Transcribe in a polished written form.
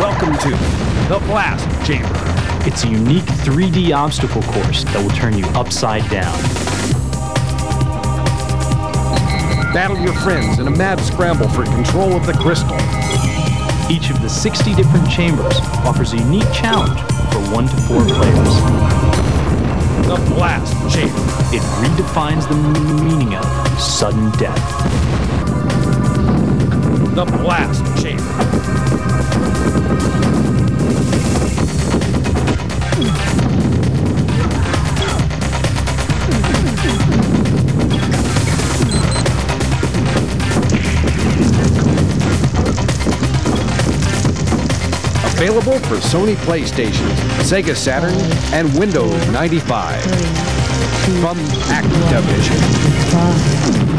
Welcome to the Blast Chamber. It's a unique 3D obstacle course that will turn you upside down. Battle your friends in a mad scramble for control of the crystal. Each of the 60 different chambers offers a unique challenge for 1 to 4 players. The Blast Chamber. It redefines the meaning of sudden death. The Blast Chamber. Available for Sony PlayStation, Sega Saturn, and Windows 95. From Activision.